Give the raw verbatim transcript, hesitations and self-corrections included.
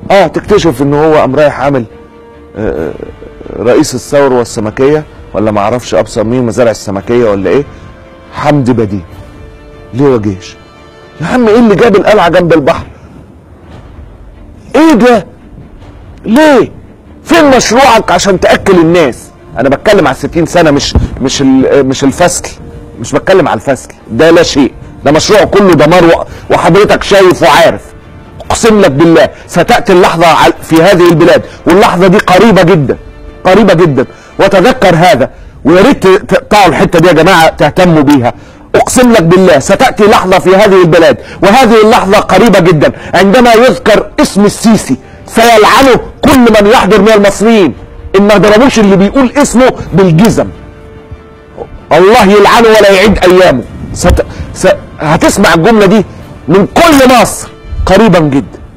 اه تكتشف ان هو قام رايح عامل آه رئيس الثوره والسمكيه، ولا ما اعرفش ابصر مين، مزارع السمكيه ولا ايه، حمدي بديع. ليه وجيش؟ يا عم ايه اللي جاب القلعه جنب البحر؟ ايه ده؟ ليه؟ فين مشروعك عشان تاكل الناس؟ انا بتكلم على ستين سنه، مش مش مش الفصل، مش بتكلم على الفصل ده، لا شيء، ده مشروع كله دمار، وحضرتك شايف وعارف. اقسم لك بالله ستاتي اللحظه في هذه البلاد، واللحظه دي قريبه جدا قريبه جدا، وتذكر هذا، ويا ريت تقطعوا الحته دي يا جماعه، تهتموا بيها. اقسم لك بالله ستاتي لحظه في هذه البلاد، وهذه اللحظه قريبه جدا، عندما يذكر اسم السيسي سيلعنه كل من يحضر من المصريين، ان ما ضربوش اللي بيقول اسمه بالجزم. الله يلعنه ولا يعيد ايامه. ست... س... هتسمع الجمله دي من كل مصر قريبا جدا.